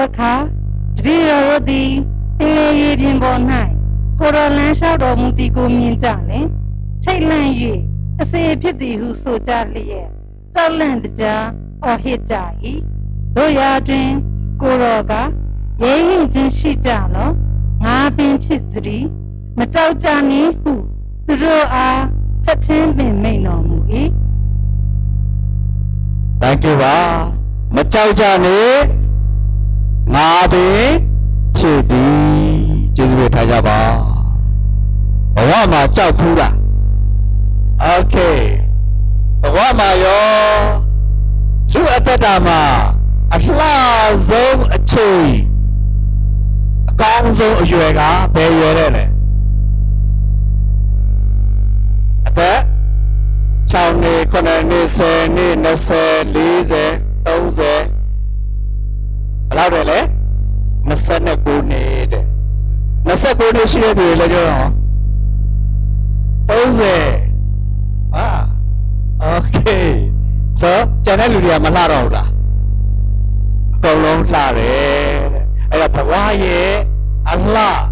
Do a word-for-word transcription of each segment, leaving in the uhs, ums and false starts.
Taka, Dvirodi, Pele Bonai, Coralan Shadow Mutigo Minzane, Thailand ye, a say pity who so jolly, Southland jar or Hijai, Doya dream, Goroga, Yay, Shijano, Nabin Pitri, Matauchani, who, the roa, Satin may no movie. Thank you, Va. Matauchani, Nabi, Chidi, Jesuit Tajaba. Wama Chapura. Okay. Wama yo. Lu Atadama. At last, zone a tree. A council of Yuega, pay your name. At that, Chowny, Conanese, Nese, Lise, Oze. Allow it, Nasana good need. Nasako she had the legend. Oze. Ah, okay. So, Janaluria Malaroda. Go long Lare. I have Hawaii, Allah.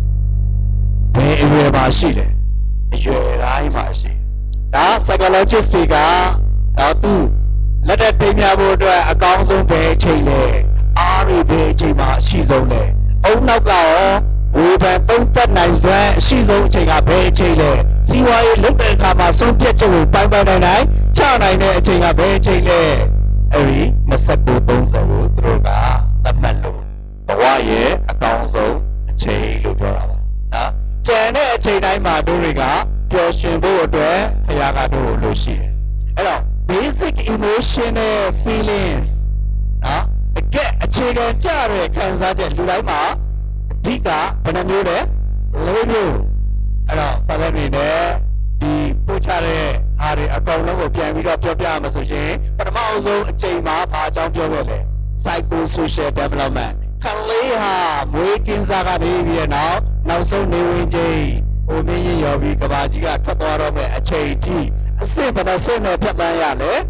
May we machine. You are machine. Now, psychologistica. Now, two. Let that thing about a council pay chile. Ari pay chima, she's only. Oh, no, go. We went don't that nice way. She's only a pay chile. See why you look at Kama so picture by by the night. China, a pay chile. Every Masako Donzo, Droga, the Mellow. Hawaii, a council, a chain, Lubrava. Now, China, China, my Duriga, Joshin Boardware, Yagado, Lucy. Hello, basic emotional feelings. Now, get a chicken, Jerry, Kansas, Lulama, Diga, Panamule, Lulu. Hello, Palani, the Puchare, Harry, a corner of Piamida, Piama, but also a Chima, Pajam Piovele, psychosocial development. Kaleha, waking Zagadi now, now so new J. Omi Yobi Kabajiga, Tator, a J T. A simple as sin of Patayale.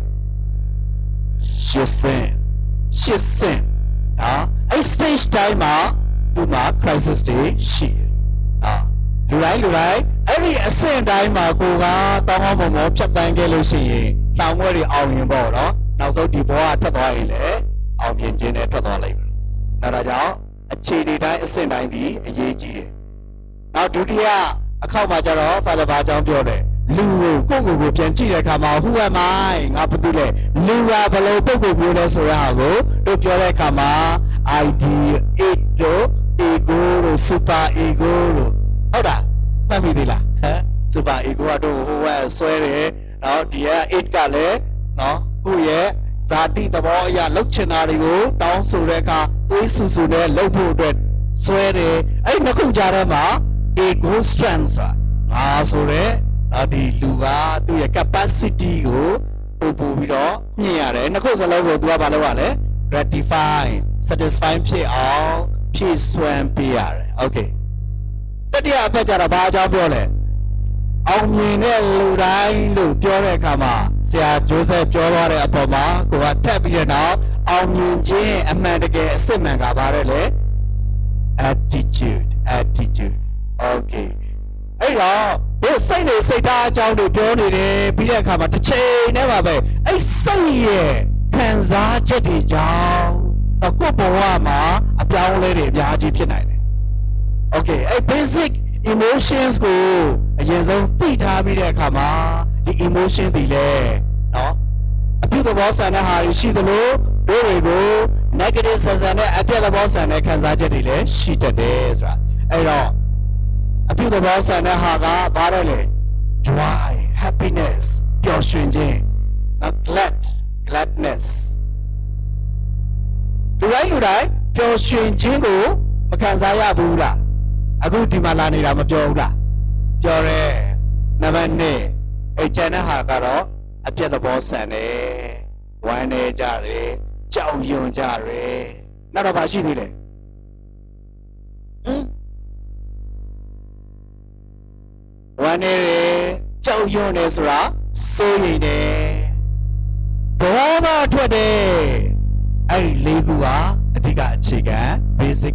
She's sin. She's sin. Ah, a stage timer, do not crisis day, she. Ah. Lurai Lurai, every same time I go out, Tom of Chatangelusi, somewhere on your board, now so deep water toilet, on the engine at the life. Naraja, a chili die, same ninety, a yeji. Now, Dudia, a cow major for the Bajan Jode. Lu, Gogo, Pianchi, come out, who am I? Apatule, Lua below Pogo, Surago, do Pure Kama, I D, Ego, Ego, Super Ego. Oda, Mamidilla, Super Iguado, who was swearing, no, dear, it gale, no, who ye, Zati the boy, ya look chenario, down Sureka, Uisune, Lobo, swearing, I know Jarama, ego strength, ah, sore, the Lua, the capacity, go, Ubudo, near, and the cosa logo, Duabalawale, gratify, satisfy, P R, peace, swam, P R, okay. But yeah, better about your bullet. On me, Lurai, Lu, Pure Kama, Sia Joseph Jore Apoma, who are tapping now, on me, J, and Mandage, Simanga Barele. Attitude, attitude. Okay. Hey, you say they say that John the Johnny, Peter Kama, the chain, never be. I say, Kanza Jetty John, a Kupawama, a brown lady, Yaji tonight. Okay, a basic emotions go. Yes, I think I be there, Kama. The emotion delay. No, a bit of boss and a hurry. She the low. There we go. Negative says and a bit of boss and a Kanzaja delay. She the days, right? I know. A bit of boss and a haga, barely. Joy, happiness, pure stringing. Not glad, gladness. Do I do that? Pure stringing go. Kanzaya Buddha. A good Timalani Ramajola. Jore, Navane, a China Hagaro, a Pieta Boss and a Wane Jare, Chow Yun Jare. Not about she did it. Wane Chow Yun Ezra, so in a Brother today. I Ligua, a Diga chicken.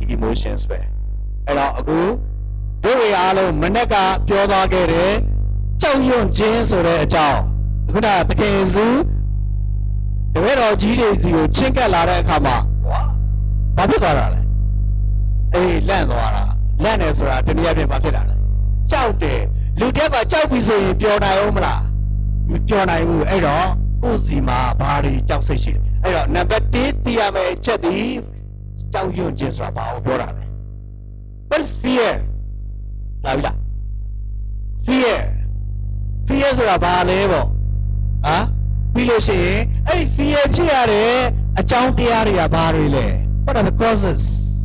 emotions ပဲအဲ့တော့အခုတို့တွေအားလုံးမနေ့ကပြောသွားခဲ့တယ်ကြောက်ရွံ့ခြင်းဆိုတဲ့အကြောင်းအခုနတကယ်စုတပည့်တော်ကြီးတွေစီကိုချင်းကပ်လာတဲ့အခါမှာဘာဖြစ်သွားတာလဲအေးလန့်သွားတာလန့်နေဆိုတာတနည်းအားဖြင့်ဘာဖြစ်တာလဲကြောက်တယ်လူတယောက်ကကြောက်ပြီဆိုရင်ပျော်နိုင်အောင်မလားမပျော်နိုင်ဘူးအဲ့တော့ကိုယ်စီမှာဘာတွေကြောက်စိတ်ရှိတယ်အဲ့တော့နံပါတ်oneသိရမယ့်အချက်ဒီကြောက်ရွံ့ခြင်းဆိုတာဘာကိုပြောတာလဲ What's fear လာပြီလား fear fear ဆိုတာဘာလဲပေါ့ဟာပြီးလို့ရှိရင်အဲ့ဒီ fear ဖြစ်ရတဲ့အကြောင်းတရားတွေကဘာတွေလဲ What are the causes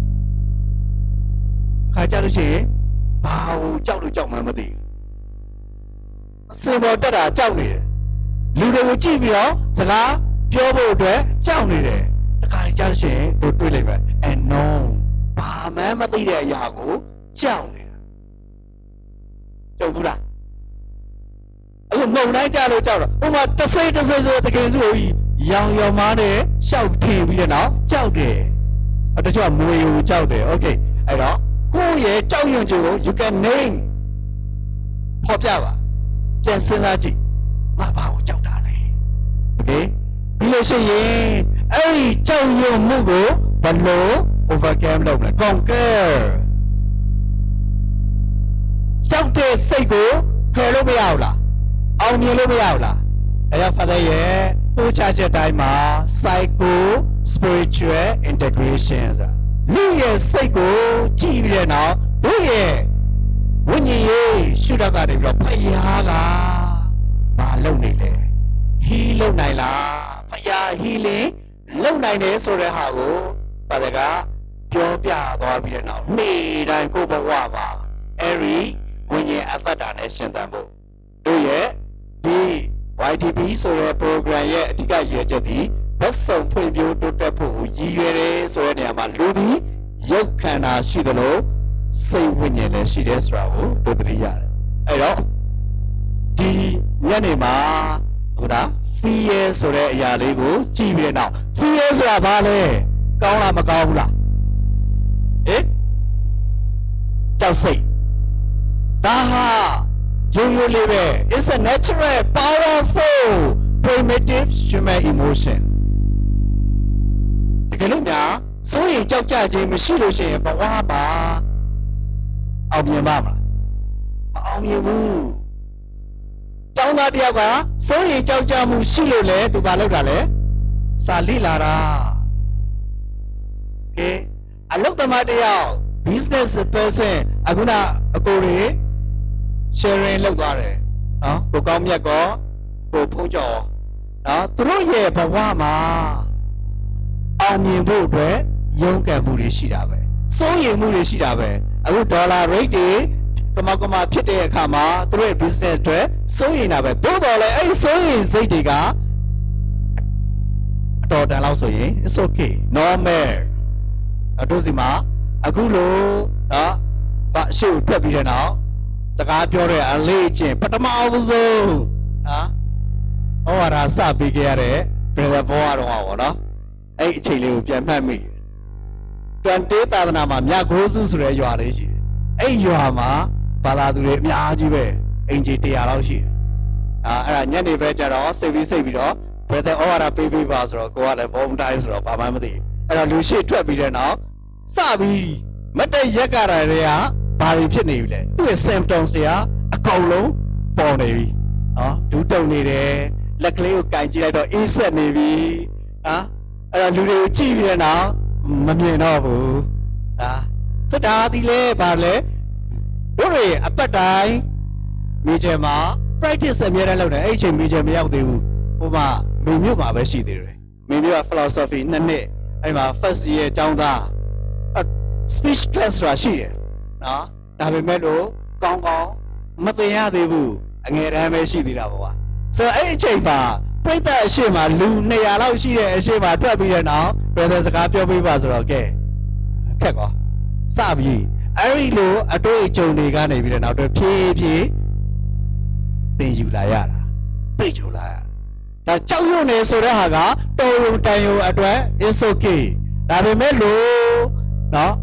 ခါကြလို့ရှိရင်ဘာကိုကြောက်လို့ကြောက်မှမသိဘူးစင်ပေါ်တက်တာကြောက်နေတယ်လူတွေကိုကြည့်ပြီးတော့စကားပြောဖို့အတွက်ကြောက်နေတယ်တခါကြလို့ရှိရင်တို့တွေးလိုက်ပဲ and no ဘာမှမသိတဲ့အရာကိုကြောက်နေတာကြောက်ဘူးလားအခုမုံတိုင်းကြလို့ကြောက်တော့ဥပမာတစိမ့်တစိမ့်ဆိုတကယ်ဆိုကြီးရောင်ရောင်မားနဲ့ရှောက်ထင်ပြီးတဲ့နောက်ကြောက်တယ်အတချို့ကမွေကိုကြောက်တယ် okay အဲ့တော့ကိုယ့်ရဲ့ကြောက်ရွံ့ခြင်းကို you can name ဖော်ပြပါပြန်စဉ်းစားကြည့်ငါဘာကိုကြောက်တာလဲ okay ပြီးလို့ရှိရင်အဲ့ဒီကြောက်ရွံ့မှုကိုဘယ်လို overcome လုပ်မလဲ conquer ကြောက်တဲ့စိတ်ကိုဖယ်လို့မရဘူးလားအောင်မြင်လို့မရဘူးလားဒါကြောင့် Father ရဲ့ပို့ချချက်တိုင်းမှာ psycho spiritual integration ဆိုတာလူရဲ့စိတ်ကိုကြည့်ပြီးတဲ့နောက်လူရဲ့ဝိညာဉ်ရေးရှုထောင့်ကနေပြီးတော့ဖယားကဘာလုပ်နေလဲ heal လုပ်နိုင်လားဖယား healing လုပ်နိုင်တယ်ဆိုတဲ့ဟာကို Father ကပြောပြသွားပြီးတဲ့နောက်နေ့တိုင်းကိုယ်ဘဝမှာအဲ့ဒီဝိညာဉ်အသက်တာနဲ့ရှင်သန်ဖို့တို့ရဲ့ဒီ Y T B ဆိုတဲ့ program ရဲ့အဓိကရည်ရွယ်ချက်ဒီဘက်ဆောင်ဖွံ့ဖြိုးတိုးတက်ဖို့ရည်ရွယ်တယ်ဆိုတဲ့နေရာမှာလူသည်ရုပ်ခန္ဓာရှိသလိုစိတ်ဝိညာဉ်လည်းရှိတယ်ဆိုတာကိုတို့သိရတယ်အဲ့တော့ဒီညနေမှာဟုတ်လား fear ဆိုတဲ့အရာလေးကိုကြည့်ပြီးတော့ fear ဆိုတာဘာလဲကောင်းလားမကောင်းဘူးလားဟင်ကြောက်စိတ်ဒါဟာရိုးရိုးလေးပဲ it's a natural powerful primitive human emotion တကယ်လို့များစိုးရိမ်ကြောက်ကြခြင်းမရှိလို့ရှိရင်ဘဝမှာအောင်မြင်ပါမလားမအောင်မြင်ဘူးကျောင်းသားတယောက်ကစိုးရိမ်ကြောက်ကြမှုရှိလို့လေသူဘာလုပ်တာလဲစာလိလာတာကဲအလုပ်သမားတယောက် business person အခုနအကိုတွေ sharing လုပ်သွားတယ်နော်ကိုကောင်းမြတ်ကောကိုဖုံးကျော်နော်သူတို့ရဲ့ဘဝမှာအောင်မြင်ဖို့အတွက်ရုန်းကန်မှုတွေရှိတာပဲစိုးရိမ်မှုတွေရှိတာပဲအခုဒေါ်လာ rate တွေကမကမဖြစ်တဲ့အခါမှာသူတို့ရဲ့ business တွေစိုးရိမ်တာပဲသို့တော်လည်းအဲ့ဒီစိုးရိမ်စိတ်တွေကအတော်တန်လောက်ဆိုရင် it's okay normal အတို့စီမှာအခုလို့နော်ဗအရှိကိုထွက်ပြီးတဲ့နောက်စကားပြောတဲ့အလေးချင်းပထမအောင်ဆုံးနော်ဟောရာစပေးခဲ့ရတဲ့ပြည်သက်ဘောကတော့ဟောပေါ့နော်အဲ့အချိန်လေးကိုပြန်မှတ်မိတန်တေးသာသနာမှာမြတ်ကိုးစုဆိုတဲ့ရွာလေးရှိတယ်အဲ့ရွာမှာဘာသာသူတွေအများကြီးပဲအင်ဂျီတရာလောက်ရှိတယ်အာအဲ့ဒါညနေပဲကြတော့စိတ်ပြီးစိတ်ပြီးတော့ပြည်သက်ဩဝါဒပေးပေးပါဆိုတော့ကိုကလည်းဘောမတိုင်းဆိုတော့ဘာမှမသိအဲ့တော့လူရှိထွက်ပြီးတဲ့နောက်စပြီးမတည့်ရက်ကြတာတွေကဘာတွေဖြစ်နေပြီလဲသူ့ရဲ့ symptoms တွေကအကုန်လုံးပေါ်နေပြီနော်ဒူးတုံနေတယ်လက်ကလေးကိုကင်ကြည့်လိုက်တော့အေးဆက်နေပြီနော်အဲ့တော့လူတွေကိုကြည့်ပြီးတဲ့နောက်မမြင်တော့ဘူးဟာစတာဒီလေဘာလဲတို့တွေအပတ်တိုင်းမိချေမှာ practice အများနဲ့လုပ်တယ်အဲ့ချိန်မိချေမရောက်သေးဘူးဟိုမှာမိမြို့မှာပဲရှိသေးတယ်မိမြို့က philosophy နှစ်နှစ်အဲ့မှာ first year ကျောင်းသား speech class ရာရှိတယ်နော်ဒါပေမဲ့လို့ကောင်းကောင်းမသိရသေးဘူးအငယ်တန်းပဲရှိသေးတာပေါ့ကွာဆိုတော့အဲ့ဒီအချိန်မှာပြိတ္တအရှိမလူtwo hundredလောက်ရှိတဲ့အရှိမထွက်ပြီးတဲ့နောက်ဘယ်လိုစကားပြောပေးပါဆိုတော့ကဲခက်ကောစပြီအဲ့ဒီလိုအတွေ့အကြုံတွေကနေပြီးတဲ့နောက်တော့ဖြည်းဖြည်းသင်ယူလာရတာပြေချိုလာရတာဒါကြောက်ရွံ့နေဆိုတဲ့ဟာကတော်ရုံတန်ရုံအတွက် is okay ဒါပေမဲ့လို့နော်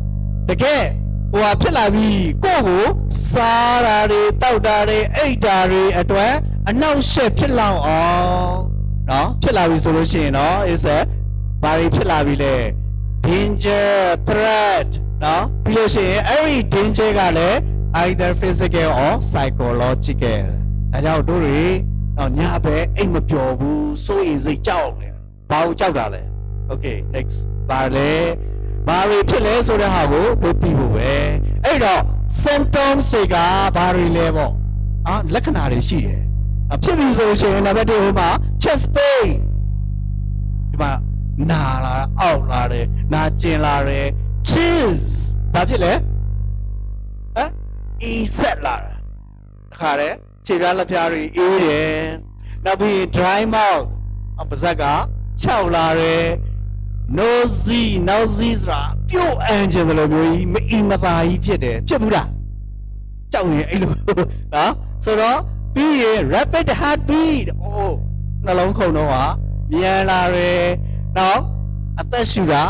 တကယ်ဟိုဟာဖြစ်လာပြီကိုယ့်ကိုစားတာတွေတောက်တာတွေအိတ်တာတွေအတွက်အနှောက်အယှက်ဖြစ်လောက်အောင်နော်ဖြစ်လာပြီဆိုလို့ရှိရင်နော် is a ဘာတွေဖြစ်လာပြီလဲ danger threat နော်ပြီးလို့ရှိရင်အဲ့ဒီ danger ကလည်း either physical or psychological အဲကြောင့်တို့တွေနော်ညပဲအိတ်မပျော်ဘူးစိုးရိမ်စိတ်ကြောက်နေဘာလို့ကြောက်တာလဲ okay next ဘာလဲဘာတွေဖြစ်လဲဆိုတဲ့ဟာကိုတို့သိဖို့ပဲအဲ့တော့ symptoms တွေကဘာတွေလဲပေါ့အာလက္ခဏာတွေရှိတယ်ဖြစ်ပြီဆိုရှင်နံပါတ်oneဟိုမှာ chest pain ဒီမှာနာလာအောက်လာတယ်နာကျင်လာတယ် chills ဘာဖြစ်လဲဟမ်အီဆက်လာတာတခါတည်းခြေပြားလက်ပြားတွေအေးတယ်နောက်ပြီး dry mouth ပါးစပ်ကခြောက်လာတယ် nosy nosy ဆိုတာပြုတ်အန်ကျင်သလိုမျိုးကြီးမအီမသာကြီးဖြစ်တယ်ဖြစ်ဘူးလားကြောက်ရင်အဲ့လိုနော်ဆိုတော့ပြီးရင် rapid heartbeat အိုးနှလုံးခုန်တော့ဟာမြန်လာတယ်နော်အသက်ရှူတာ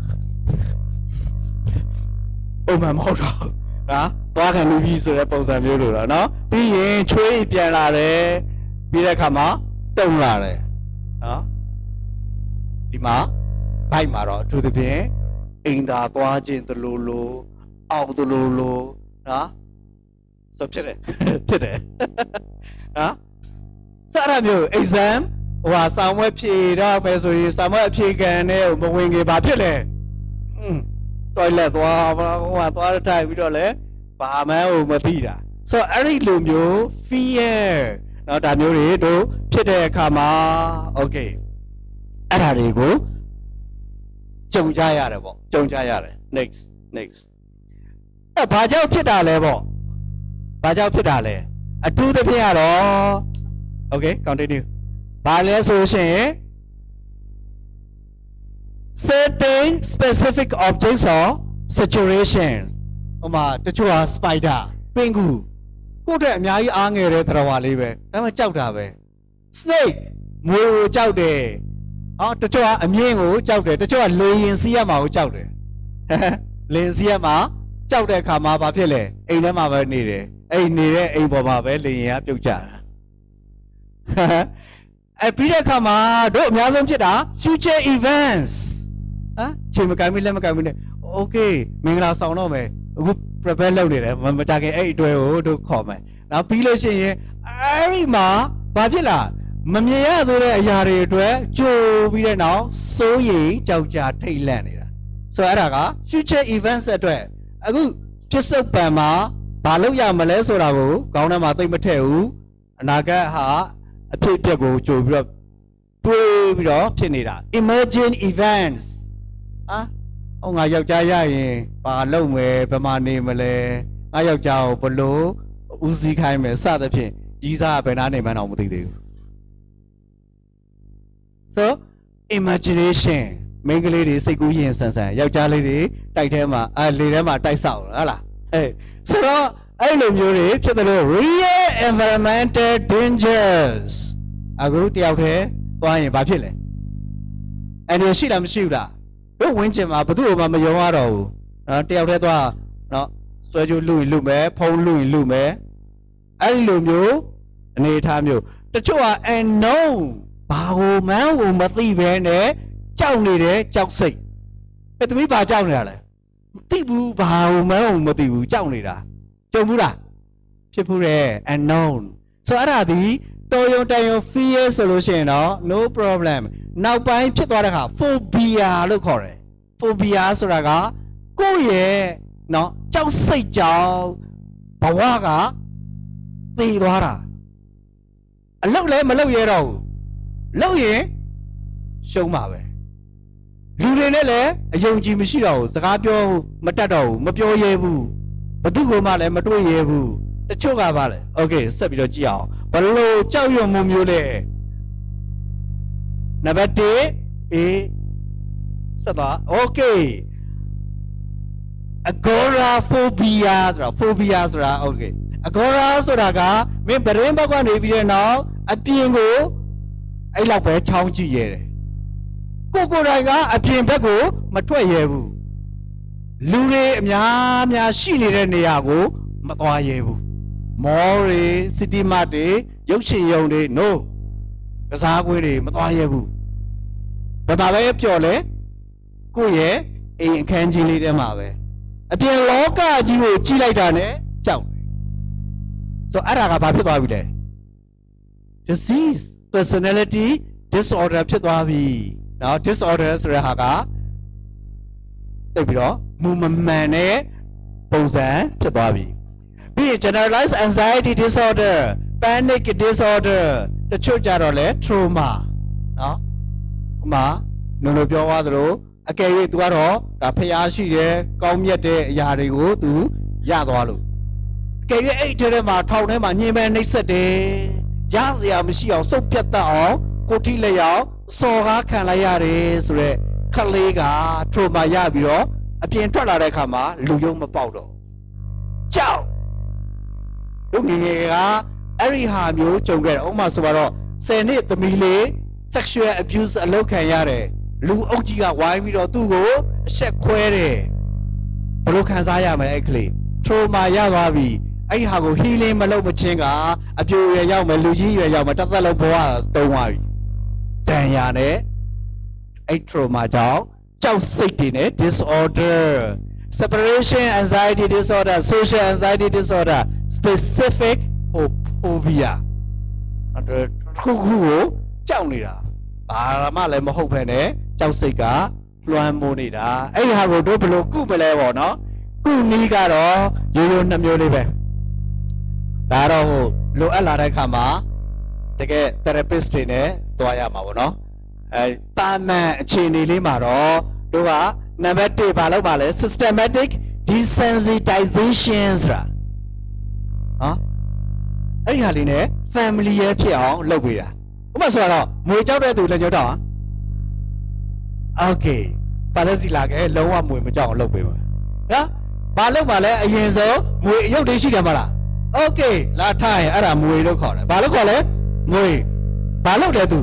ပုံမှန်မဟုတ်တော့နော်သွားခံလူကြီးဆိုတဲ့ပုံစံမျိုးလိုတော့နော်ပြီးရင်ချွေးပြန်လာတယ်ပြီးတဲ့အခါမှာတုံလာတယ်နော်ဒီမှာဘိုက်မှာတော့အထူးသဖြင့်အိမ်သာသွားခြင်းတလူလိုအောက်တလူလိုနော်ဆိုဖြစ်တယ်ဖြစ်တယ်နော်စရမျိုး exam ဟိုဟာစာမွဲဖြေတော့ပဲဆိုရင်စာမွဲအဖြေခံနဲ့မဝင်ခင်ဘာဖြစ်လဲอืม toilet သွားဟိုဟာသွားထိုင်ပြီးတော့လဲဘာမှဟိုမသိတာဆိုတော့အဲ့ဒီလိုမျိုး fear နော်ဒါမျိုးတွေတို့ဖြစ်တဲ့အခါမှာ okay အဲ့ဒါတွေကိုကြုံကြရတယ်ပေါ့ကြုံကြရတယ် next next အဲ့ဘာကြောင့်ဖြစ်တာလဲပေါ့ဘာကြောင့်ဖြစ်တာလဲအထူးသဖြင့်ကတော့ okay continue ဘာလဲဆိုရှင် certain specific objects or situations ဟိုမှာတချို့ဟာ spider ပင်ကူကိုယ့်အတွက်အများကြီးအားငယ်တဲ့သရဝါလေးပဲဒါမှကြောက်တာပဲ snake မွေကိုကြောက်တယ်ဟောတချို့ကအမြင့်ကိုကြောက်တယ်တချို့ကလေရင်စီးရမှာကိုကြောက်တယ်လေရင်စီးရမှာကြောက်တဲ့အခါမှာဘာဖြစ်လဲအိမ်ထဲမှာပဲနေတယ်အဲ့နေတဲ့အိမ်ပေါ်မှာပဲလေရင်ကပြုတ်ကျတာအဲ့ပြီးတဲ့အခါမှာတို့အများဆုံးဖြစ်တာ future events ဟမ်ချိန်မကိုင်းမလက်မကိုင်းမနဲ့ okay မင်္ဂလာဆောင်တော့မယ်အခု prepare လုပ်နေတယ်မကြခင်အဲ့အတွဲကိုတို့ခေါ်မယ်နောက်ပြီးလို့ရှိရင်အဲ့ဒီမှာဘာဖြစ်လာမမြင်ရသေးတဲ့အရာတွေအတွက်ကြိုပြီးတဲ့နောက်စိုးရိမ်ကြောက်ကြထိတ်လန့်နေတာဆိုတော့အဲ့ဒါက future events အတွက်အခုဖြစ်စုပ်ပံမှာဘာလုပ်ရမလဲဆိုတာကိုခေါင်းထဲမှာသိမထည့်ဘူးအနာဂတ်ဟာအဖြစ်အပျက်ကိုကြိုပြီးတော့တွေးပြီးတော့ဖြစ်နေတာ emerging events ဟာဟောငါယောက်ျားရရင်ဘာလုပ်မယ်ဘယ်မှာနေမလဲငါယောက်ျားကိုဘလို့ဦးစီးခိုင်းမယ်စသဖြင့်ကြီးစားဘယ်နာနေမှန်းတော့မသိသေးဘူး so imagination မိန်းကလေးတွေစိတ်ကူးရင်ဆန်ဆန်ယောက်ျားလေးတွေတိုက်ထဲမှာအဲလေထဲမှာတိုက်ဆောက်ဟုတ်လားအဲဆိုတော့အဲ့လိုမျိုးတွေဖြစ်တယ်လို့ real environmental dangers အခုတယောက်တည်းသွားရင်ဘာဖြစ်လဲအဲ့ဒီရှိလားမရှိဘူးလားတို့ဝင်းကျင်မှာဘယ်သူ့မှမယုံရတော့ဘူးနော်တယောက်တည်းသွားနော်ဆွဲကြိုးလူရင်လူမယ်ဖုံးလူရင်လူမယ်အဲ့ဒီလိုမျိုးအနေအထားမျိုးတချို့က unknown ဘာကိုမှန်းကိုမသိဘဲနဲ့ကြောက်နေတယ်ကြောက်စိတ်အဲ့သမီးဘာကြောက်နေတာလဲမသိဘူးဘာကိုမှန်းကိုမသိဘူးကြောက်နေတာကြုံဘူးလားဖြစ်ဘူးတဲ့ unknown ဆိုအဲ့ဒါဒီတော်ရုံတန်ရုံ fear ဆိုလို့ရှိရင်တော့ no problem နောက်ပိုင်းဖြစ်သွားတဲ့အခါ phobia လို့ခေါ်တယ် phobia ဆိုတာကကိုယ့်ရဲ့နော်ကြောက်စိတ်ကြောင့်ဘဝကသိသွားတာအလုတ်လည်းမလုတ်ရတော့ဘူးလုတ်ရင်ရှုံးပါပဲလူတွေနဲ့လည်းအယုံကြည်မရှိတော့ဘူးစကားပြောမတတ်တော့ဘူးမပြောရဲဘူးဘသူ့ကိုမှလည်းမတွေ့ရဲဘူးတချို့ကပါလေโอเคဆက်ပြီးတော့ကြည့်အောင်ဘလို့ကြောက်ရွံ့မှုမျိုးလဲနံပါတ်oneအေးဆက်သွားโอเค agoraphobia ဆိုတာ phobia ဆိုတာโอเค agora ဆိုတာကမင်းပရင်းဘက်ကနေပြီးတဲ့နောက်အပြင်ကိုအဲ့လောက်ပဲချောင်းကြည့်ရတယ်ကိုကိုယ်တိုင်ကအပြင်ဘက်ကိုမထွက်ရဲဘူးလူတွေအများများရှိနေတဲ့နေရာကိုမသွားရဲဘူးမော်ရီစီတီမတ်တွေရုပ်ရှင်ရုံတွေ no ကစားကွင်းတွေမသွားရဲဘူးဘာသာပဲပြောလဲကိုယ့်ရဲ့အိမ်အခန်းကြီးလေးထဲမှာပဲအပြင်လောကကြီးကိုကြီးလိုက်တာနဲ့ကြောက်ဆိုအဲ့ဒါကဘာဖြစ်သွားပြီလဲ disease personality disorder ဖြစ်သွားပြီနော် disorder ဆိုတဲ့ဟာကသိပြီးတော့မူမမှန်တဲ့ပုံစံဖြစ်သွားပြီပြီး generalized anxiety disorder panic disorder တချို့ကြတော့လဲ trauma နော်ဥမာနုံနုံပြောသွားသလိုအကယ်၍သူကတော့ဒါဖျားရှိတယ်ကောင်းမြတ်တဲ့အရာတွေကိုသူရသွားလို့အကယ်၍အဲ့ဒီထဲမှာထောင်ထဲမှာညင်မဲ့နှိပ်စက်တယ်ရစရာမရှိအောင်စုပ်ပြတ်တတ်အောင်ကိုတိလျောက်စော်ကားခံလိုက်ရတယ်ဆိုတော့ခလေးက trauma ရပြီးတော့အပြင်ထွက်လာတဲ့အခါမှာလူယုံမပေါက်တော့ကြောက်တို့ငယ်ငယ်ကအဲ့ဒီဟာမျိုးကြုံခဲ့တယ်ဥပမာဆိုတော့ဆယ်နှစ်သမီးလေး sexual abuse အလုပ်ခံရတယ်လူအုပ်ကြီးကဝိုင်းပြီးတော့သူ့ကိုအဆက်ခွဲတယ်ဘယ်လိုခံစားရမလဲအဲ့ကလေး trauma ရသွားပြီအဲ့ဒီဟာကို healing မလုပ်မချင်းကအပြိုရွယ်ရောက်မယ်လူကြီးရွယ်ရောက်မယ်တစ်သက်လုံးဘဝတုံးသွားပြီတန်ရာနဲ့အဲ့ trauma ကြောင့်ကြောက်စိတ်တွေနဲ့ disorder separation anxiety disorder social anxiety disorder specific phobia အဲ့ခုခုကိုကြောက်နေတာဘာမှလည်းမဟုတ်ဘဲနဲ့ကြောက်စိတ်ကလွှမ်းမိုးနေတာအဲ့ဒီဟာကိုတို့ဘယ်လိုကုမလဲပေါ့နော်ကုနည်းကတော့ရိုးရိုးနှစ်မျိုးလေးပဲဒါတော့ဟိုလိုအပ်လာတဲ့အခါမှာတကယ် therapist တွေနဲ့တွားရမှာပေါ့နော်အဲတာမန်အခြေအနေလေးမှာတော့တို့ကနံပါတ်oneဘာလုပ်ပါလဲ systematic desensitization ဆိုတာနော်အဲ့ဒီဟာလေးနဲ့ family ရဲ့ဖြစ်အောင်လုပ်ပေးတာဥပမာဆိုတော့မွေကြောက်တဲ့သူလည်းကြောက်တော့โอเคပါလက်စီလာခဲ့လုံးဝမွေမကြောက်အောင်လုပ်ပေးပါနော်ဘာလုပ်ပါလဲအရင်ဆုံးမွေအယုတ်တွေရှိတယ်မလားโอเคလာထားရင်အဲ့ဒါမွေလို့ခေါ်တယ်ဘာလို့ခေါ်လဲမွေဘာလုပ်တယ်သူ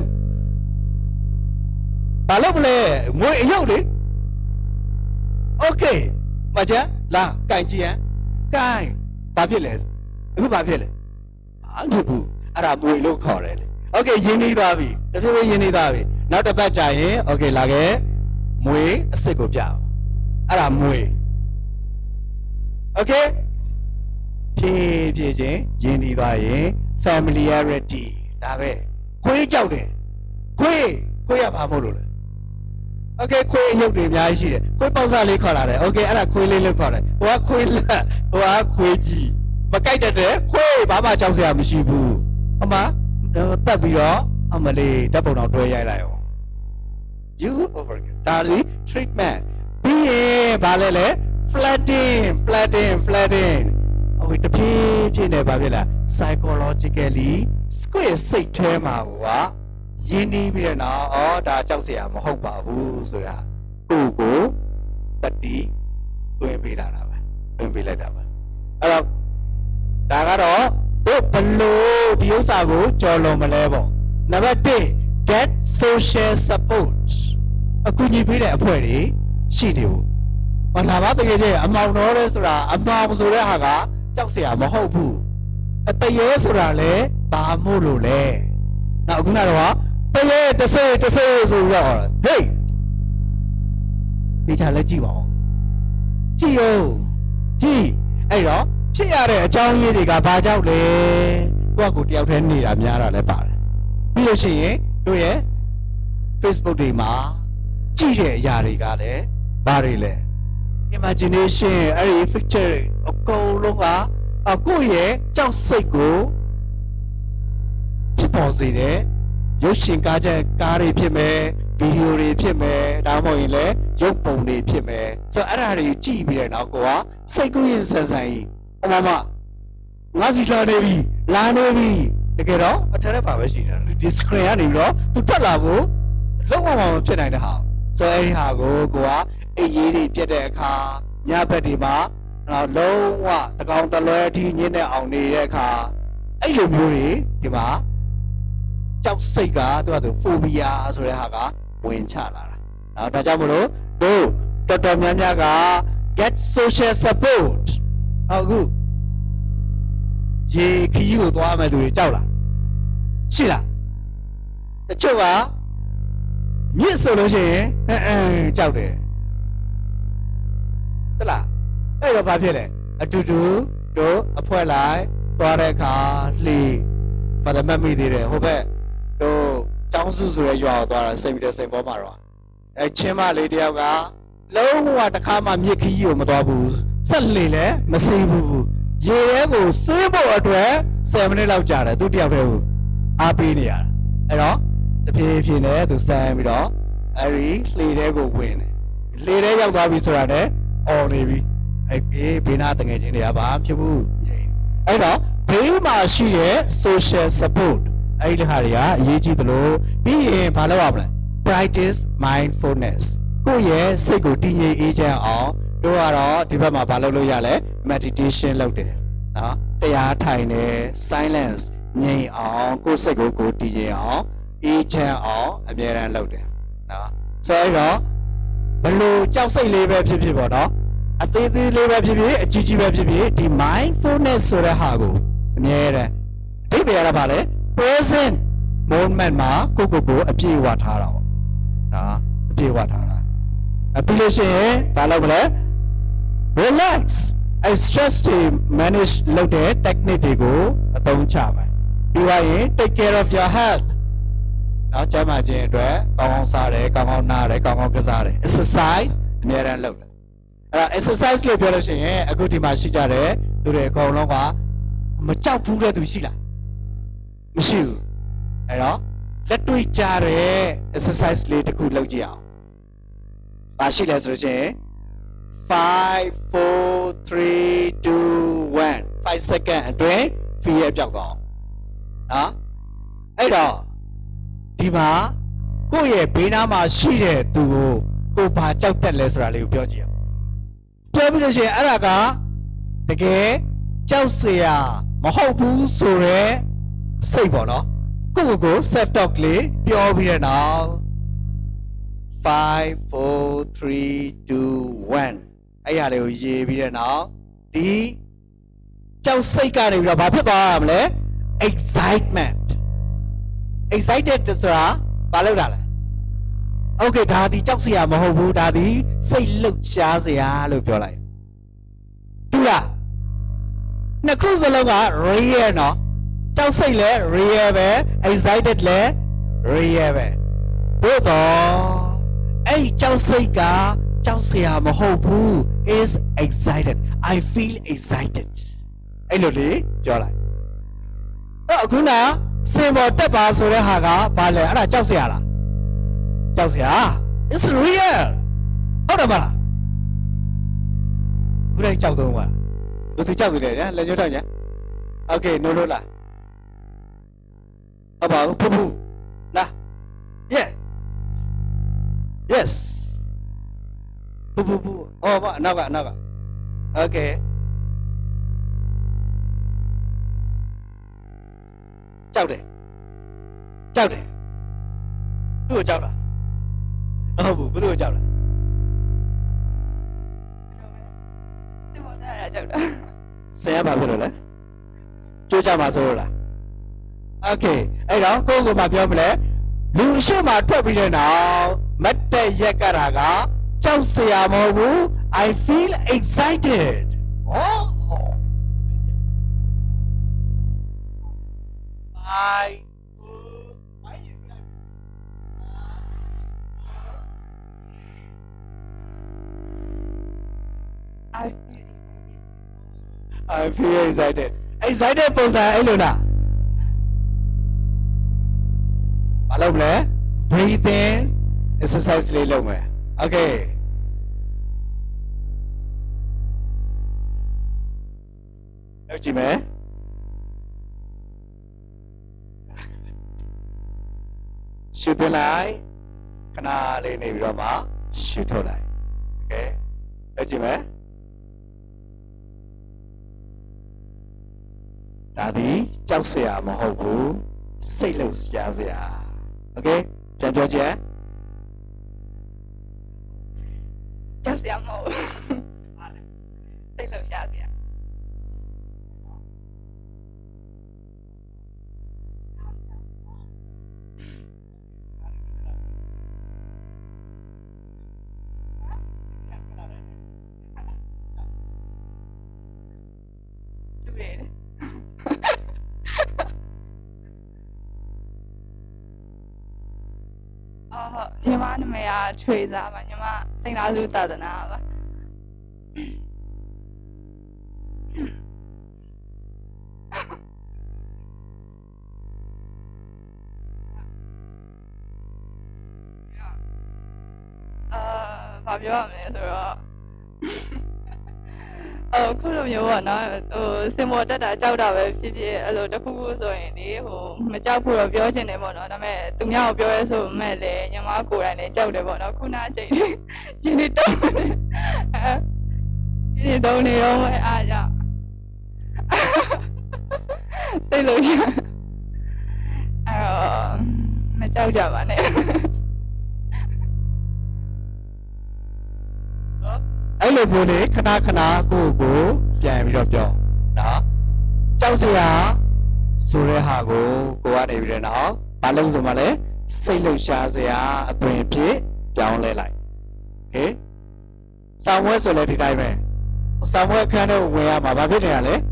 ဘာလုပ်လဲမွေအယုတ်တွေโอเคမကြလာကြိုင်ကြည့်ရန်ကြိုင်ဘာဖြစ်လဲအခုဘာဖြစ်လဲအားဖြစ်ဘူးအဲ့ဒါမွေလို့ခေါ်တယ်โอเคရင်းနှီးသွားပြီတဖြည်းဖြည်းရင်းနှီးသွားပြီနောက်တစ်ပတ်ကြာရင်โอเคလာခဲ့မွေအစ်စ်ကိုပြအောင်အဲ့ဒါမွေโอเคဖြည်းဖြည်းချင်းရင်းနှီးသွားရင် familiarity ဒါပဲခွေးကြောက်တယ်ခွေးခွေးရပါမို့လို့လဲโอเคခွေးအယုတ်တွေအများကြီးရှိတယ်ခွေးပေါက်စားလေးခေါ်လာတယ်โอเคအဲ့ဒါခွေးလေးလို့ခေါ်တယ်ဟိုကခွေးလက်ဟိုကခွေးကြီးမကြိုက်တတ်တဲ့ခွေးဘာမှကြောက်စရာမရှိဘူးအမတက်ပြီးတော့အမလေးဓာတ်ပုံတော့တွဲရိုက်လိုက်အောင် you over ဒါလီ treatment ပြီးရင်ဗာလဲလဲ flooding flooding flooding ဟိုတဖြည်းဖြည်းနဲ့ဗာဖြစ်လား psychologically square စိတ်ထဲမှာဟိုကရင်းနှီးပြီးတဲ့နောက်ဩဒါကြောက်စရာမဟုတ်ပါဘူးဆိုတာကိုကိုတတိတွင်ပေးလာတာပဲတွင်ပေးလိုက်တာပဲအဲ့တော့ဒါကတော့တို့ဘလို့ဒီဥစ္စာကိုကြော်လွန်မလဲပေါ့နံပါတ်one get social support အခုညီပေးတဲ့အဖွဲ့တွေရှိတယ်ဘူးမလာပါတကယ်ကြီးအမောင်တော်လဲဆိုတာအမောင်ဆိုတဲ့ဟာကကြောက်စရာမဟုတ်ဘူးအတရေဆိုတာလဲဘာမို့လို့လဲနောက်ခုနကတော့တရေတဆေးတဆေးဆိုတော့ဟေးဒီချာလဲကြည့်ပါဦးကြည့်ရောကြည့်အဲ့တော့ဖြစ်ရတဲ့အကြောင်းရင်းတွေကဘာကြောင့်လဲကိုယ့်ကိုတယောက်တည်းနေတာများတာလည်းပါတယ်ပြီးလို့ရှိရင်တို့ရဲ့ Facebook တွေမှာကြည့်တဲ့အရာတွေကလည်းဘာတွေလဲ imagination အဲ့ဒီ picture အကုန်လုံးကကိုယ့်ရဲ့ကြောက်စိတ်ကိုဖြစ်ပေါ်စေတယ်ရုပ်ရှင်ကားချက်ကားတွေဖြစ်မယ်ဗီဒီယိုတွေဖြစ်မယ်ဒါမှမဟုတ်ရင်လည်းရုပ်ပုံတွေဖြစ်မယ်ဆိုတော့အဲ့ဒါတွေကြည့်ပြီးတဲ့နောက်ကိုကစိတ်ကူးရင်ဆန်ဆန်ကြီးအမမငါစီလာနေပြီလာနေပြီတကယ်တော့အထက်ထဲပါပဲရှိတယ်ဒီ screen ကနေပြီးတော့သူထွက်လာဖို့လုံးဝမဖြစ်နိုင်တဲ့ဟာဆိုတော့အဲ့ဒီဟာကိုကိုကအေးရေးတွေပြတ်တဲ့အခါညဘက်တွေမှာလုံးဝတကောင်တလွဲအထိညင်းတဲ့အောင်နေတဲ့အခါအဲ့လိုမျိုးတွေဒီမှာကြောက်စိတ်ကသူကသူ phobia ဆိုတဲ့ဟာကဝင်ချလာတာနော်ဒါကြောင့်မလို့တို့တော်တော်များများက get social support အခုရေခီးကိုသွားမယ်သူတွေကြောက်လားရှိလားတချို့ကမြစ်ဆိုလို့ရှိရင်အင်းအင်းကြောက်တယ်တလားအဲ့တော့ဘာဖြစ်လဲအတူတူတို့အဖွဲလိုက်သွားတဲ့အခါလှီဘာမှမမိသေးတယ်ဟိုဘက်တို့ကျောင်းစုဆိုရဲရွာကိုသွားတာစိတ်ပြီးတဲ့စိတ်ပေါ်မှာတော့အဲချင်းမလေးတယောက်ကလုံးဝတစ်ခါမှမြစ်ခီးကိုမသွားဘူးဆက်လေလဲမစေးဘူးရေထဲကိုစေးဖို့အတွက်ဆယ်မိနစ်လောက်ကြာတယ်သူတယောက်တည်းကိုအားပေးနေရတာအဲ့တော့တဖြည်းဖြည်းနဲ့သူဆန်းပြီးတော့အဲ့ဒီလှေထဲကိုဝင်တယ်လှေထဲရောက်သွားပြီဆိုတာနဲ့အော်နေပြီအဲ့ဒီဘေးနာတငယ်ချင်းတွေကဘာဖြစ်ဘူးအဲ့တော့ဘေးမှာရှိတဲ့ social support အဲ့ဒီဟာတွေကအရေးကြီးသလိုပြီးရင်ဘာလုပ်ရမလဲ practice mindfulness ကိုယ့်ရဲ့စိတ်ကိုတည်ငြိမ်အေးချမ်းအောင်တို့ကတော့ဒီဘက်မှာဘာလုပ်လို့ရလဲ meditation လုပ်တယ်နော်တရားထိုင်တယ် silence ငြိမ်အောင်ကိုယ်စိတ်ကိုကိုယ်တည်ငြိမ်အောင်အေးချမ်းအောင်အမြဲတမ်းလုပ်တယ်နော်ဆိုတော့ဘလို့ကြောက်စိတ်လေးပဲဖြစ်ဖြစ်ပေါ့နော်အသေးသေးလေးပဲဖြစ်ဖြစ်အကြီးကြီးပဲဖြစ်ဖြစ်ဒီ mindfulness ဆိုတဲ့ဟာကိုအမြဲတမ်းအဓိပ္ပာယ်ရတာပါလေ present moment မှာကိုကိုကိုအပြည့်အဝထားတာပေါ့နော်အပြည့်အဝထားတာအပြီးလို့ရှိရင်ဘာလုပ်မလဲ relax I stress to manage လုပ်တဲ့ technique တွေကိုအသုံးချမယ်ပြီးသွားရင် take care of your health နောက်ကျန်းမာခြင်းအတွက်ကောင်းကောင်းစားတယ်ကောင်းကောင်းနားတယ်ကောင်းကောင်းကစားတယ် exercise အများအားလုပ်တယ်အဲ့ဒါ exercise လို့ပြောလို့ရှိရင်အခုဒီမှာရှိကြတယ်သူတွေအကုန်လုံးကမကြောက်ဘူးတဲ့သူရှိလားမရှိဘူးအဲ့တော့လက်တွေ့ကြတဲ့ exercise လေးတစ်ခုလုပ်ကြည့်အောင်ဘာရှိလဲဆိုလို့ရှိရင်five four three two one five second အတွင်း fear ပြောက်သွားနော်အဲ့တော့ဒီမှာကိုယ့်ရဲ့ဘေးနားမှာရှိတဲ့သူကိုကိုဘာကြောက်တတ်လဲဆိုတာလေးကိုပြောကြည့်အောင်ပြောပြီးလို့ရှိရင်အဲ့ဒါကတကယ်ကြောက်เสียမဟုတ်ဘူးဆိုရဲစိတ်ပေါ့နော်ကိုယ့်ကိုယ်ကို self talk လေးပြောပြီးတဲ့နောက် five four three two one အဲ့ရလေးကိုရေးပြီးတဲ့နောက်ဒီကြောက်စိတ်ကနေပြီးတော့ဘာဖြစ်သွားရမလဲ excitement excited ဆိုတာဘာလို့လာလဲ okay ဒါဒီကြောက်စရာမဟုတ်ဘူးဒါဒီစိတ်လှုပ်ရှားစရာလို့ပြောလိုက်တူလားနှစ်ခုစလုံးက real နော်ကြောက်စိတ်လဲ real ပဲ excited လဲ real ပဲသို့တော့အဲ့ကြောက်စိတ်ကကြောက်စရာမဟုတ်ဘူး is excited I feel excited အဲ့လိုလေပြောလိုက်အဲ့အခုနစင်ပေါ်တက်ပါဆိုတဲ့ဟာကဘာလဲအဲ့ဒါကြောက်စရာလားကြောက်စရာ it's real ဟုတ်တယ်မလားခုနကကြောက်တော့မှာလူသူကြောက်တယ်ညာလက်ညှိုးထောက်ညာ okay နိုးလို့လားဟုတ်ပါဘူးဖူးဖူးလား yeah yes ဖူးဖူးဖူးဟောပါနောက်ကနောက်က okayကြောက်တယ်ကြောက်တယ်သူ့ကိုကြောက်လားဟုတ်ဘူးဘယ်သူ့ကိုကြောက်လဲစင်ပေါ်တက်ရကြောက်တာဆင်ရပါဖြစ်လို့လဲကြိုးကြမှာဆိုလို့လား okay အဲ့တော့ကိုယ့်ကိုယ်မပြောမလဲလူရှိမှထွက်ပြီးတဲ့နောက်မတ်တက်ရက်ကတာကကြောက်စရာမဟုတ်ဘူး I feel excited ဟောI I feel excited excited ပုံစံအဲ့လိုလားမလုပ်လဲ breathing exercise လေးလုပ်မယ် okay လုပ်ကြည့်မယ်ရှုသွင်းလိုက်ခဏလေးနေပြီးတော့မှရှုထုတ်လိုက် okay လုပ်ကြည့်မယ်ဒါဒီကြောက်စရာမဟုတ်ဘူးစိတ်လှုပ်ရှားစရာ okay ပြန်ပြောကြည့်ကြောက်စရာမဟုတ်ဘူးစိတ်လှုပ်ရှားစရာလူတွေအော်ဟုတ်ညီမနာမည်ကထွေစာပါညီမစိန်လာလူသာသနာပါအာဘာပြောရမလဲဆိုတော့အခုလိုမျိုးပေါ့နော်ဟိုစင်မော်တက်တာကြောက်တာပဲဖြစ်ဖြစ်အဲ့လိုတစ်ခုခုဆိုရင်ဒီဟိုမကြောက်ဘူးတော့ပြောချင်တယ်ပေါ့နော်ဒါပေမဲ့သူများကိုပြောရဲဆိုမဲ့လေညီမကိုယ်တိုင်လည်းကြောက်တယ်ပေါ့နော်ခုနအချိန်ရှင်နေတော့ဒီတော့နေရောအားကြောင့်စိတ်လို့ရအဲ့တော့မကြောက်ကြပါနဲ့အဲ့လိုမျိုးလေခဏခဏကိုကိုပြန်ပြီးတော့ပြောနော်ကြောက်စရာဆိုတဲ့ဟာကိုကိုကနေပြီးတော့နော်ဘာလို့ဆိုမှလဲစိတ်လှုပ်ရှားစရာအသွင်ဖြစ်ပြောင်းလဲလိုက်ဟေးဆောင်းဝဲဆိုလဲဒီတိုင်းပဲဆောင်းဝဲအခန်းထဲဝင်ရမှာဘာဖြစ်နေရလဲ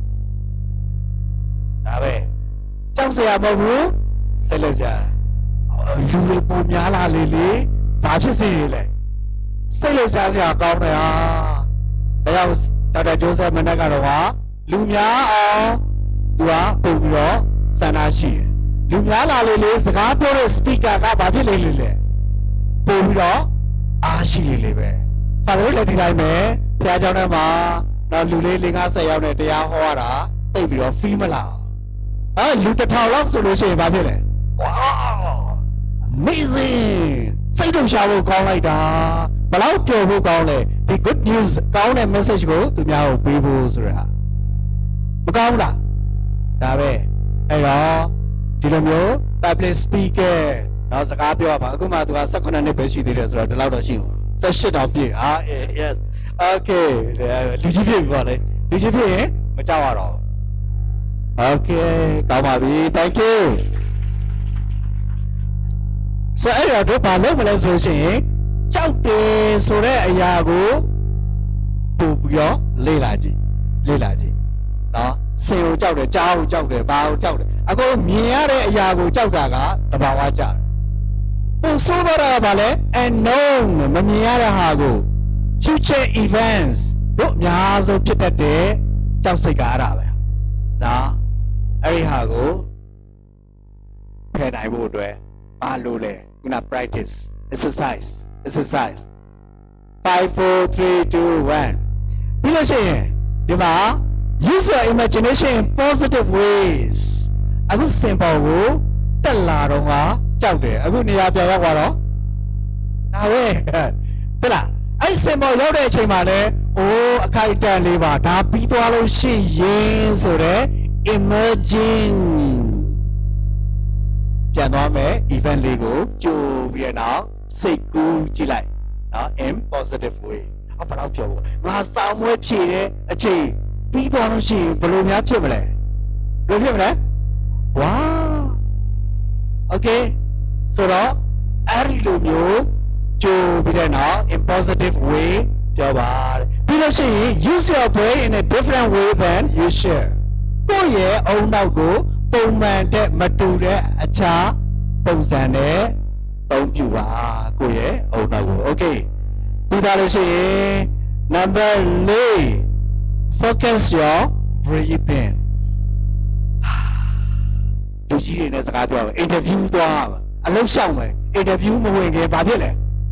ဒါပဲကြောက်စရာမဟုတ်ဘူးစိတ်လှုပ်ရှားလူတွေပုံများလာလေလေဘာဖြစ်စီလဲစိတ်လှုပ်ရှားစရာကောင်းတယ်ဟာဒါကြောင့်ဒေါက်တာဂျိုးဆက်မနက်ကတော့ဟာလူများအောင်သူကပုံပြီးတော့စန္ဒရှိတယ်လူများလာလေလေစကားပြောတဲ့ speaker ကဘာဖြစ်လေလေလဲပုံပြီးတော့အားရှိလေလေပဲဒါဆိုလည်းဒီတိုင်းပဲဘုရားကျောင်းထဲမှာတော့လူလေး၄၅၀ရောက်တဲ့တရားဟောရတာသိပြီးတော့ feel မလာအဲလူတစ်ထောင်လောက်ဆိုလို့ရှိရင်ဘာဖြစ်လဲ wow amazing စိတ်လှုပ်ရှားဖို့ကောင်းလိုက်တာဘယ်လောက်ပြောဖို့ကောင်းလဲဒီ good news ကောင်းတဲ့ message ကိုသူများကိုပေးဖို့ဆိုတာမကောင်းဘူးလားဒါပဲအဲ့တော့ဒီလိုမျိုး public speaker တော့စကားပြောရပါအခုမှသူက၁၈နှစ်ပဲရှိသေးတယ်ဆိုတော့ဒီလောက်တော့ရှိဘူး၁၈တော့ပြည့်အာ yes okay လူကြီးပြည့်ပြီပေါ့လေလူကြီးပြည့်ရင်မကြောက်ရတော့ okay ကောင်းပါပြီ thank you ဆိုအဲ့တော့တို့ဘာလုပ်မလဲဆိုရင်ကြောက်တယ်ဆိုတဲ့အရာကိုပို့ပြီးတော့လေ့လာကြည့်လေ့လာကြည့်နော်စင်ကိုကြောက်တယ်ကြားကိုကြောက်တယ်ဘာကိုကြောက်တယ်အခုမြင်ရတဲ့အရာကိုကြောက်တာကသဘာဝကြတယ်ပို့ဆိုးတော့တာကဘာလဲ unknown မမြင်ရတဲ့ဟာကို future events တို့အများဆုံးဖြစ်တတ်တဲ့ကြောက်စိတ်ကအဲ့ဒါပဲနော်အဲ့ဒီဟာကိုဖယ်နိုင်ဖို့အတွက်ဘာလို့လဲခုန practice exercise exercise five four three two one ပြီးလို့ရှိရင်ဒီမှာ use your imagination in positive ways အခု simple ကိုတက်လာတော့ကကြောက်တယ်အခုနေရာပြန်ရောက်သွားတော့ဒါပဲဟုတ်လားအဲ့ simple ရောက်တဲ့အချိန်မှာလဲအိုးအခိုက်အတန့်လေးပါဒါပြီးသွားလို့ရှိရင်ဆိုတော့ imagine ပြန်သွားမယ် event လေးကိုကြိုပြီးတော့စိတ်ကူးကြည့်လိုက်နော် in positive way အပလောက်ပြောဖို့ငါစောင်းမွေးဖြည့်တဲ့အချိန်ပြီးသွားလို့ရှိရင်ဘယ်လိုများဖြစ်မလဲဘယ်လိုဖြစ်မလဲ wow okay ဆိုတော့အဲ့ဒီလိုမျိုးကြိုပြီးတော့နော် in positive way ပြောပါပြီးလို့ရှိရင် use your brain in a different way than you share ကိုယ့်ရဲ့အုံနောက်ကိုပုံမှန်တဲ့မတူတဲ့အချာပုံစံနဲ့သုံးပြပါကိုယ့်ရဲ့အုံနောက်ကို okay ပြီးသားလို့ရှိရင် number four focus your breathing လူကြီးတွေနဲ့စကားပြောမယ် interview သွားမှာအလုပ်ရှောက်မယ် interview မဝင်ခင်ဘာဖြစ်လဲ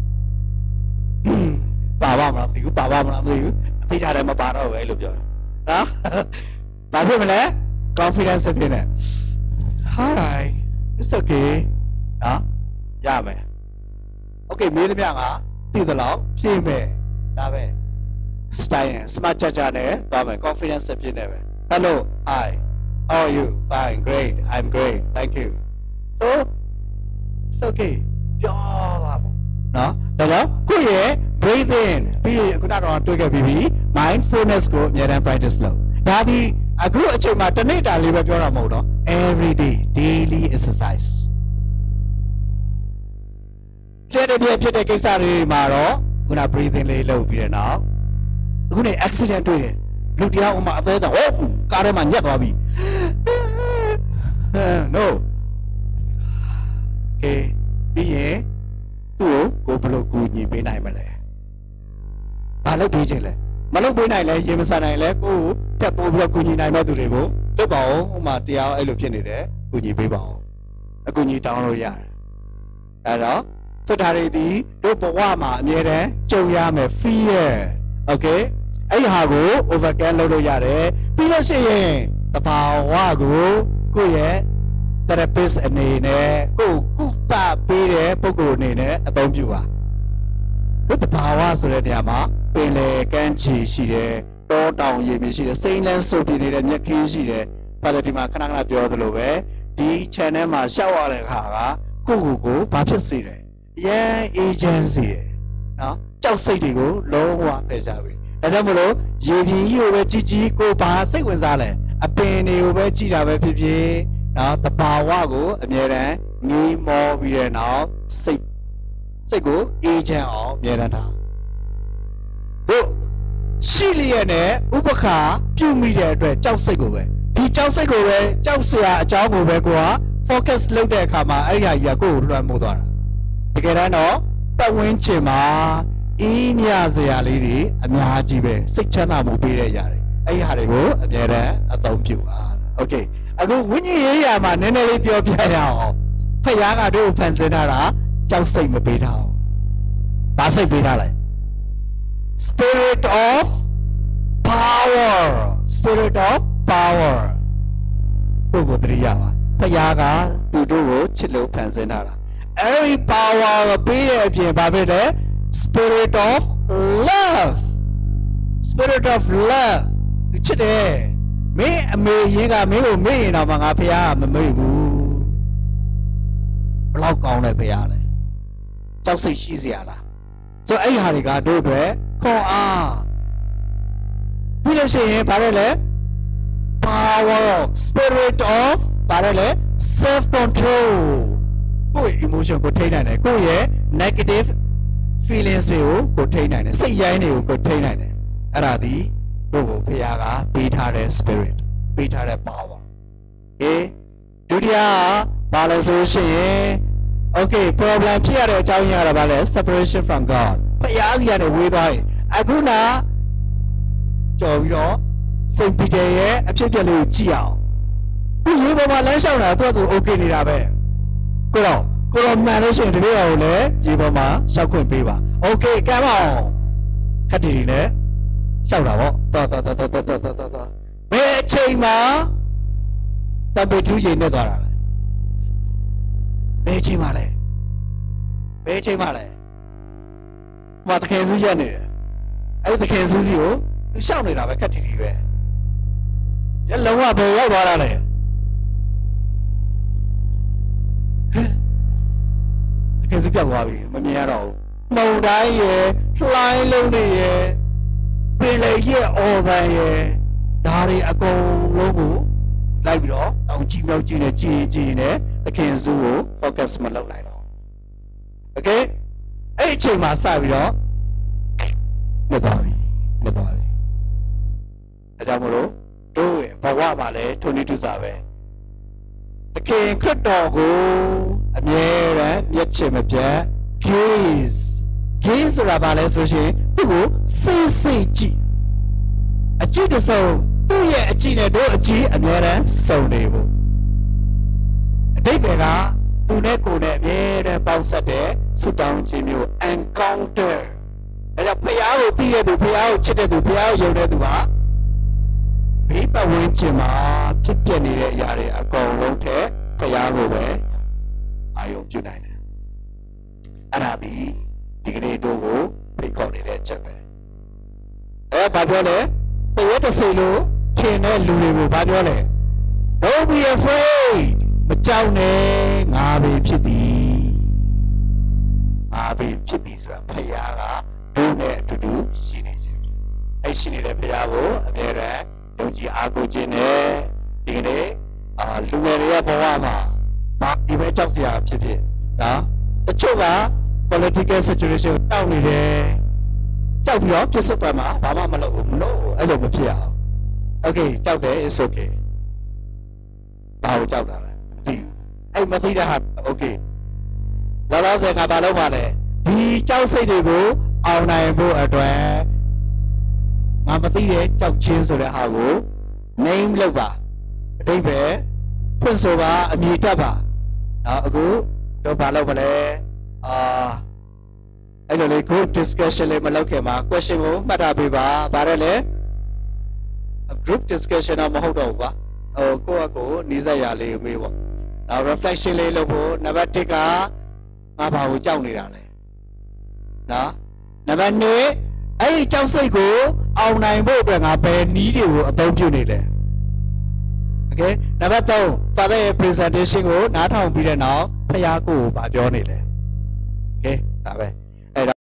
ပါပါမလားမသိဘူးပါပါမလားမသိဘူးအသေးချာတယ်မပါတော့ဘူးအဲ့လိုပြောနော်ဘာဖြစ်မလဲ confidence ဖြစ်နေ alright it's okay နော်ရမယ် okay မေးသမျှကသိသလောက်ဖြည့်မယ်ဒါပဲ style နဲ့ smart ချာချာနဲ့သွားမယ် confidence ဖြစ်နေပဲ hello hi how are you fine great I'm great thank you so it's okay ပြောပါဘူးနော်ဒါကြောင့်ကိုယ့်ရဲ့ breathe in ပြီးရင်ခုနကတော့တွေ့ခဲ့ပြီးပြီ mindfulness ကိုအများအား practice လုပ်ဒါဒီအခုအချိန်မှာတစ်နေ့တာလေးပဲပြောတာမဟုတ်တော့ every day daily exercise တဲ့တဲ့ဖြစ်တဲ့ကိစ္စတွေမှာတော့ခုန breathing လေးလုပ်ပြီးတဲ့နောက်အခုနေ accident တွေ့တယ်လူတယောက်ဥမာအသေးတော့ဟိုကားထဲမှာညက်သွားပြီ no okay ပြီးရင်သူ့ကိုကိုဘယ်လိုကူညီပေးနိုင်မလဲဘာလုပ်ပေးခြင်းလဲမလုပ်ပေးနိုင်လဲရင်မဆန်နိုင်လဲကိုကိုတက်ပို့ပြီးတော့ကူညီနိုင်မဲ့သူတွေကိုလုပ်ပါဦးဥမာတရားအဲ့လိုဖြစ်နေတယ်ကူညီပေးပါဦးအကူညီတောင်းလို့ရတယ်အဲ့တော့စွတ်ထားတွေဒီတို့ဘဝမှာအမြဲတမ်းကြုံရမယ် fear okay အဲ့ဟာကို overcome လုပ်လို့ရတယ်ပြီးလို့ရှိရင်တဘာဝကိုကိုယ့်ရဲ့ therapist အနေနဲ့ကိုယ်ကုသပေးတဲ့ပုဂ္ဂိုလ်အနေနဲ့အသုံးပြုပါတို့တဘာဝဆိုတဲ့နေရာမှာပင်လေကမ်းခြေရှိတယ်တောတောင်ရေမြေရှိတယ်စိမ့်လန်းစုပ်ပြနေတဲ့မြက်ခင်းရှိတယ်ဘာလို့ဒီမှာခဏခဏပြောသလိုပဲဒီ channel မှာရှောက်ရတဲ့အခါကကိုယ့်ကိုယ်ကိုဘာဖြစ်စေတယ်အရန် agency တယ်နော်ကြောက်စိတ်တွေကိုလုံးဝဖယ်ရှားပြီဒါကြောင့်မလို့ရေပြင်ကြီးကိုပဲကြည်ကြည်ကိုဘာစိတ်ဝင်စားလဲအပင်တွေကိုပဲကြည်တာပဲဖြစ်ဖြစ်နော်တဘာဝကိုအမြဲတမ်းငေးမောပြီးတဲ့နောက်စိတ်စိတ်ကိုအေးချမ်းအောင်အမြဲတမ်းထားတို့ရှိလျက်နဲ့ဥပခါပြုမိတဲ့အတွက်ကြောက်စိတ်ကိုပဲဒီကြောက်စိတ်ကိုပဲကြောက်စရာအကြောင်းကိုပဲကိုက focus လုပ်တဲ့အခါမှာအဲ့ဒီဟာကြီးကကိုယ်ကိုလွှမ်းမိုးသွားတာတကယ်တမ်းတော့ပတ်ဝန်းကျင်မှာအေးမြစရာလေးတွေအများကြီးပဲစိတ်ချမ်းသာမှုပေးတဲ့ຢာတွေအဲ့ဒီဟာတွေကိုအမြဲတမ်းအသုံးပြုပါโอเคအခုဝိညာဉ်ရေးရာမှာနည်းနည်းလေးပြောပြရအောင်ဖယားကတို့ဖန်ဆင်းထားတာကြောက်စိတ်မပေးထားအောင်ဘာစိတ်ပေးထားလဲ spirit of power spirit of power ဘုကိုတရိယာပါဖယားကသူတို့ကိုချစ်လို့ဖန်ဆင်းထားတာအဲ့ဒီ power ကိုပေးတဲ့အပြင်ဘာဖြစ်လဲ spirit of love spirit of love သူချစ်တယ်မင်းအမေရင်ကမင်းကိုမေ့ရင်တော့မှငါဖယားမမေ့ဘူးဘလောက်ကောင်းလဲဖယားလဲကြောက်စိတ်ရှိစရာလားဆိုအဲ့ဒီဟာတွေကတို့အတွက်ခွန်အားပြီးလို့ရှိရင်ဘာလဲလဲ power spirit of ဘာလဲလဲ self control ကိုယ့် emotion ကိုထိန်းနိုင်တယ်ကိုယ့်ရဲ့ negative feelings တွေကိုကိုထိန်းနိုင်တယ်စိတ်ရိုင်းတွေကိုကိုထိန်းနိုင်တယ်အဲ့ဒါဒီတို့ကိုဖယားကပေးထားတဲ့ spirit ပေးထားတဲ့ power ဟေးဒုတိယဘာလဲဆိုရှင် okay problem ဖြစ်ရတဲ့အကြောင်းရင်းကတော့ဘာလဲ separation from God ဖယားစီကနေဝေးသွားရင်အခုနကြော်ပြီးတော့စိတ်ပီတယ်ရဲ့အဖြစ်အပျက်လေးကိုကြည့်အောင်ဒီရေပေါ်မှာလမ်းလျှောက်တာသူ့အတူ okay နေတာပဲကိုတော့ကိုတော့မှန်လို့ရှိရင်ဒီလိုရကိုလည်းရေပေါ်မှာရှောက်ခွင့်ပေးပါ okay ကမ်းပါအောင်ခက်တီနဲ့ရှောက်တာပေါ့တော်တော်တော်တော်တော်တော်တော်ဘယ်အချိန်မှာတပည့်သူရေနဲ့သွားတာလဲဘယ်အချိန်မှာလဲဘယ်အချိန်မှာလဲမတကယ်စုရက်နေတယ်အဲ့ဒီတကယ်စုစီကိုရှောက်နေတာပဲခက်တီတီပဲရလုံးဝဘယ်ရောက်သွားတာလဲတကယ်စုပြောက်သွားပြီမမြင်ရတော့ဘူးမုံတိုင်းရယ်လှိုင်းလုံးတွေရယ်ပင်လေရဲ့အော်တန်ရဲ့ဒါတွေအကုန်လုံးကိုလိုက်ပြီးတော့တောင်ကြီးမြောက်ကြီးနဲ့ကြည်ကြည်နဲ့သခင်စုကို focus မလုပ်နိုင်တော့ okay အဲ့အချိန်မှာစပြီးတော့မြတ်သွားပြီမြတ်သွားပြီဒါကြောင့်မလို့တို့ရဲ့ဘဝမှာလည်းထိုနည်းတူစားပဲသခင်ခရစ်တော်ကိုအမြဲတမ်းမျက်ချင်မပြတ် gaze gaze ဆိုတာဘာလဲဆိုရှင်သူ့ကိုစိတ်စိတ်ကြည့်အကြည့်တစ်စုံသူ့ရဲ့အကြည့်နဲ့တို့အကြည့်အများတန်းစုံနေဖို့အတိတ်ကသူနဲ့ကိုယ်နဲ့အများတန်းပေါင်းဆက်တဲ့ဆုတောင်းခြင်းမျိုး encounter အဲဒါဖယားကိုသိတဲ့သူဖယားကိုချစ်တဲ့သူဖယားကိုယုံတဲ့သူပါဘေးပတ်ဝန်းကျင်မှာဖြစ်ပျက်နေတဲ့အရာတွေအကုန်လုံးထဲဖယားကိုပဲအာရုံပြုနိုင်တယ်အဲ့ဒါဒီဒီကနေ့တို့ကိုဖိတ်ခေါ်နေတဲ့အချက်ပဲအဲဘာပြောလဲတဝက်တစ်စိလို့ထင်တဲ့လူတွေကိုဘာပြောလဲ Don't be afraid မကြောက်နဲ့ငါပဲဖြစ်သည်ငါပဲဖြစ်သည်ဆိုတာဖယားကတို့နဲ့အတူတူရှိနေခြင်းအဲ့ရှိနေတဲ့ဘုရားကိုအမြဲတမ်းယုံကြည်အားကိုးခြင်းနဲ့ဒီကနေ့အာလူငယ်တွေရဲ့ဘဝမှာဘာဒီပဲကြောက်စရာဖြစ်ဖြစ်နော်တချို့က political situation တောက်နေတယ်ကြောက်ပြီးတော့ပြစ်စွတ်သွားမှာဘာမှမလုပ်ဘူးမလို့အဲ့လိုမဖြစ်အောင် okay ကြောက်တယ် is okay ဘာလို့ကြောက်တာလဲမသိဘူးအဲ့မသိတဲ့ဟာ okay လောလောဆယ်ကဘာလုပ်ပါလဲဒီကြောက်စိတ်တွေကိုအောင်နိုင်ဖို့အတွက်ငါမသိတဲ့ကြောက်ချင်းဆိုတဲ့ဟာကို name လုပ်ပါအတိတ်ပဲဖွင့်ဆိုပါအမြည်တက်ပါနော်အခုတော့ဘာလုပ်မလဲအာအဲ့လိုလေ group discussion လေးမလုပ်ခင်မှာ question ကိုမှတ်ထားပေးပါဗါတယ်လေ group discussion တော့မဟုတ်တော့ဘူးကွာဟိုကိုယ့်အကိုနီးစပ်ရလေးမေးပေါ့နောက် reflection လေးလုပ်ဖို့နံပါတ်တစ်ကငါဘာကိုကြောက်နေတာလဲနော်နံပါတ်နှစ်အဲ့ဒီကြောက်စိတ်ကိုအောင်နိုင်ဖို့အတွက်ငါဘယ်နည်းတွေကိုအသုံးပြုနေလဲ okay နံပါတ်သုံး father ရဲ့ presentation ကိုနားထောင်ပြီးတဲ့နောက်ဖခင်ကိုဗာပြောနေတယ် okay ဒါပဲ